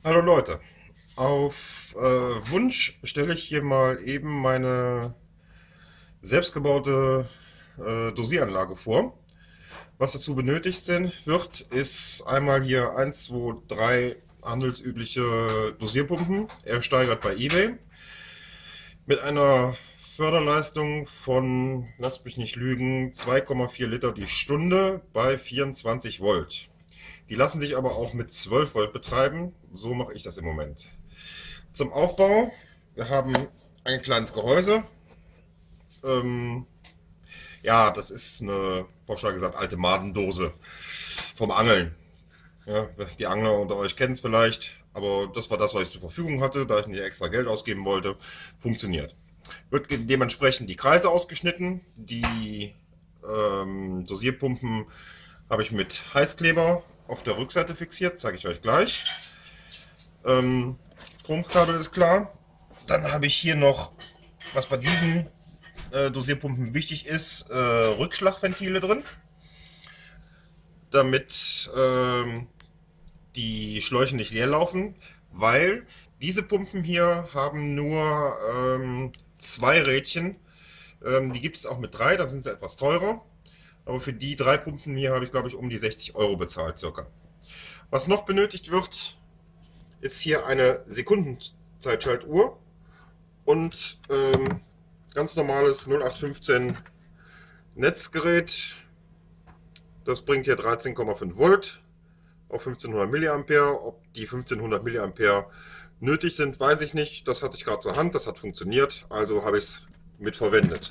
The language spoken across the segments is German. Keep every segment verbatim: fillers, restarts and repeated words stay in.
Hallo Leute, auf äh, Wunsch stelle ich hier mal eben meine selbstgebaute äh, Dosieranlage vor. Was dazu benötigt sind, wird, ist einmal hier eins, zwei, drei handelsübliche Dosierpumpen, ersteigert bei eBay, mit einer Förderleistung von, lasst mich nicht lügen, zwei Komma vier Liter die Stunde bei vierundzwanzig Volt. Die lassen sich aber auch mit zwölf Volt betreiben, so mache ich das im Moment. Zum Aufbau, wir haben ein kleines Gehäuse. Ähm, ja, das ist eine, pauschal gesagt, alte Madendose vom Angeln. Ja, die Angler unter euch kennen es vielleicht, aber das war das, was ich zur Verfügung hatte, da ich nicht extra Geld ausgeben wollte. Funktioniert. Wird dementsprechend die Kreise ausgeschnitten. Die ähm, Dosierpumpen habe ich mit Heißkleber auf der Rückseite fixiert, zeige ich euch gleich. Ähm, Stromkabel ist klar. Dann habe ich hier noch, was bei diesen äh, Dosierpumpen wichtig ist, äh, Rückschlagventile drin, damit ähm, die Schläuche nicht leer laufen, weil diese Pumpen hier haben nur ähm, zwei Rädchen. Ähm, die gibt es auch mit drei, da sind sie etwas teurer. Aber für die drei Pumpen hier habe ich, glaube ich, um die sechzig Euro bezahlt circa. Was noch benötigt wird, ist hier eine Sekundenzeitschaltuhr und ähm, ganz normales null acht fünfzehn Netzgerät. Das bringt hier dreizehn Komma fünf Volt auf fünfzehnhundert Milliampere. Ob die fünfzehnhundert Milliampere nötig sind, weiß ich nicht. Das hatte ich gerade zur Hand, das hat funktioniert, also habe ich es mit verwendet.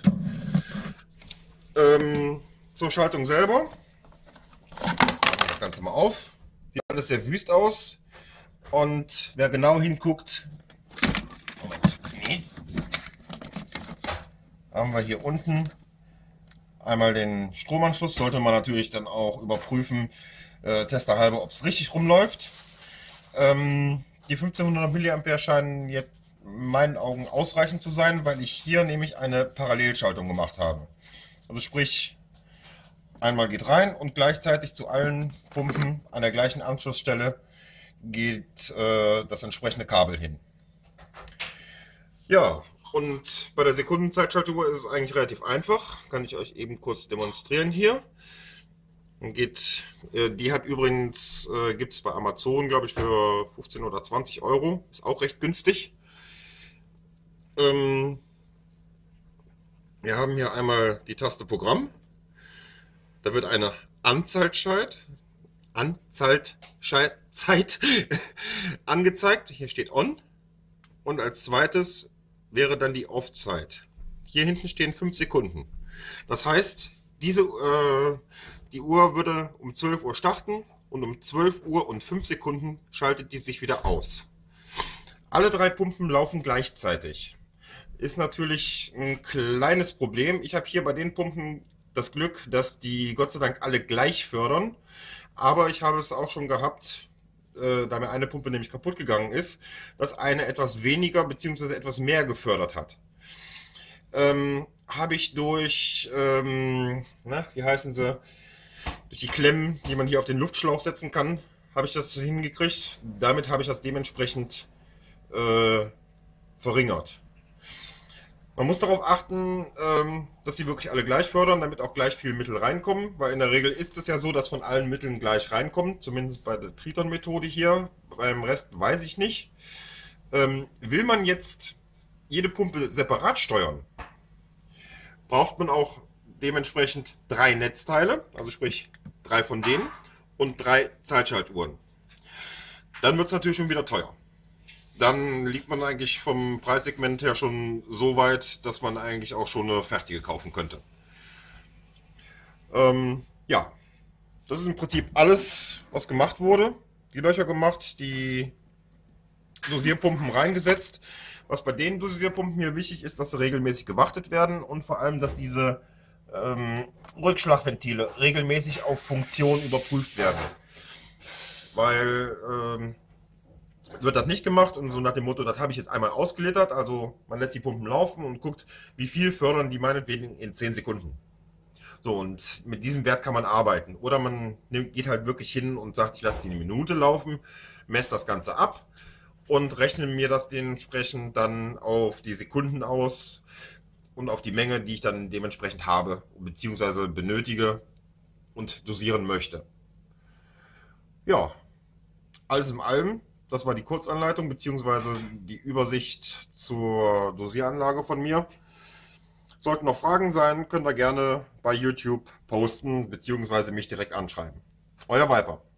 Ähm, zur Schaltung selber. Machen wir das Ganze mal auf. Sieht alles sehr wüst aus. Und wer genau hinguckt, Moment, haben wir hier unten einmal den Stromanschluss. Sollte man natürlich dann auch überprüfen, äh, testerhalber, ob es richtig rumläuft. Ähm, die fünfzehnhundert Milliampere scheinen jetzt in meinen Augen ausreichend zu sein, weil ich hier nämlich eine Parallelschaltung gemacht habe. Also sprich, einmal geht rein und gleichzeitig zu allen Pumpen an der gleichen Anschlussstelle geht äh, das entsprechende Kabel hin. Ja, und bei der Sekundenzeitschaltuhr ist es eigentlich relativ einfach. Kann ich euch eben kurz demonstrieren hier. Geht, äh, die hat übrigens, äh, gibt es bei Amazon, glaube ich, für fünfzehn oder zwanzig Euro. Ist auch recht günstig. Ähm, wir haben hier einmal die Taste Programm. Da wird eine Anzahlzeit, Anzahlzeit angezeigt. Hier steht On. Und als zweites wäre dann die Off-Zeit. Hier hinten stehen fünf Sekunden. Das heißt, diese, äh, die Uhr würde um zwölf Uhr starten und um zwölf Uhr und fünf Sekunden schaltet die sich wieder aus. Alle drei Pumpen laufen gleichzeitig. Ist natürlich ein kleines Problem. Ich habe hier bei den Pumpen das Glück, dass die Gott sei Dank alle gleich fördern. Aber ich habe es auch schon gehabt, äh, da mir eine Pumpe nämlich kaputt gegangen ist, dass eine etwas weniger bzw. etwas mehr gefördert hat. Ähm, habe ich durch, ähm, na, wie heißen sie, durch die Klemmen, die man hier auf den Luftschlauch setzen kann, habe ich das hingekriegt. Damit habe ich das dementsprechend äh, verringert. Man muss darauf achten, ähm, dass die wirklich alle gleich fördern, damit auch gleich viel Mittel reinkommen, weil in der Regel ist es ja so, dass von allen Mitteln gleich reinkommt, zumindest bei der Triton-Methode hier. Beim Rest weiß ich nicht. Ähm, will man jetzt jede Pumpe separat steuern, braucht man auch dementsprechend drei Netzteile, also sprich drei von denen und drei Zeitschaltuhren. Dann wird es natürlich schon wieder teuer. Dann liegt man eigentlich vom Preissegment her schon so weit, dass man eigentlich auch schon eine fertige kaufen könnte. Ähm, ja, das ist im Prinzip alles, was gemacht wurde. Die Löcher gemacht, die Dosierpumpen reingesetzt. Was bei den Dosierpumpen hier wichtig ist, dass sie regelmäßig gewartet werden und vor allem, dass diese ähm, Rückschlagventile regelmäßig auf Funktion überprüft werden. Weil ähm, wird das nicht gemacht und so nach dem Motto, das habe ich jetzt einmal ausgelittert, also man lässt die Pumpen laufen und guckt, wie viel fördern die meinetwegen in zehn Sekunden. So, und mit diesem Wert kann man arbeiten. Oder man nimmt, geht halt wirklich hin und sagt, ich lasse die eine Minute laufen, messe das Ganze ab und rechne mir das dementsprechend dann auf die Sekunden aus und auf die Menge, die ich dann dementsprechend habe, beziehungsweise benötige und dosieren möchte. Ja, alles in allem, das war die Kurzanleitung beziehungsweise die Übersicht zur Dosieranlage von mir. Sollten noch Fragen sein, könnt ihr gerne bei YouTube posten beziehungsweise mich direkt anschreiben. Euer Viper.